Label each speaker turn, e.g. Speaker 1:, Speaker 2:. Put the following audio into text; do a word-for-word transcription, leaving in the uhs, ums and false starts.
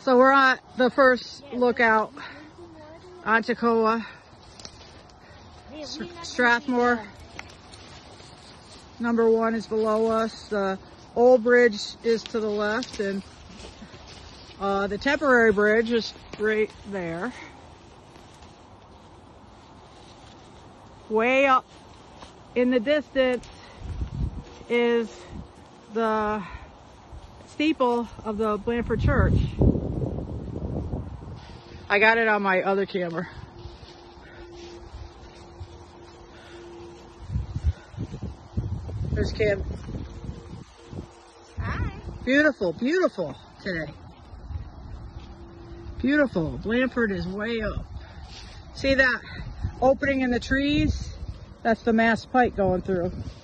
Speaker 1: So we're on the first lookout on Tekoa. Strathmore, number one, is below us. The old bridge is to the left, and uh, the temporary bridge is right there. Way up in the distance is the steeple of the Blandford Church. I got it on my other camera. There's Kim.
Speaker 2: Hi.
Speaker 1: Beautiful, beautiful today. Beautiful. Blandford is way up. See that opening in the trees? That's the Mass Pike going through.